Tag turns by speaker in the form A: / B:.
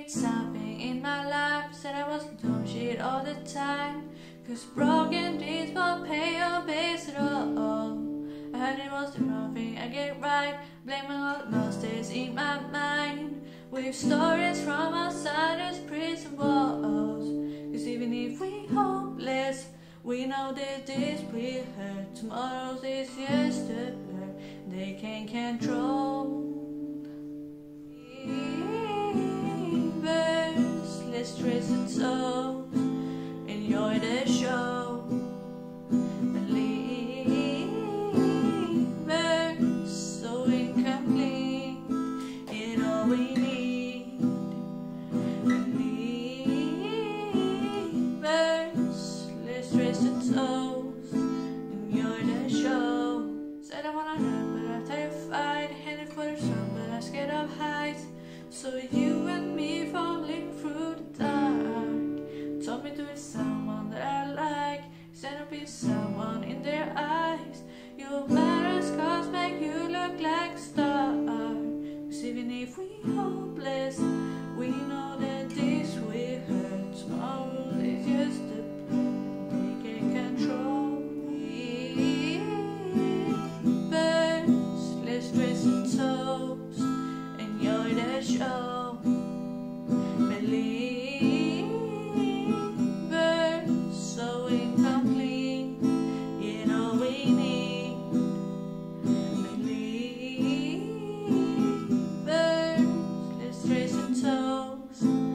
A: need something in my life. Said I was dumb shit all the time, 'cause broken dreams won't pay your bills at all. I heard it was the wrong thing I get right, blaming all the monsters in my mind, with stories from outside those prison walls. 'Cause even if we hopeless, we know that this will hurt. Tomorrow's is yesterday, they can't control. Let's trace and souls, enjoy the show. Believers, so incomplete in all we need. Believers, let's trace and souls, enjoy the show. Said I wanna run, but I'm terrified. Headed for the sun, but I'm scared of heights. So you and me falling through the dark. Told me to be someone that I like, instead of be someone in their eyes. Your matters cause make you look like a star. 'Cause even if we hopeless, we know that this will hurt. Tomorrow is just a plan they can control. Birds, let's trace and toes, enjoy the show. Believers, so incomplete in all we need. Believers, let's trace and toes.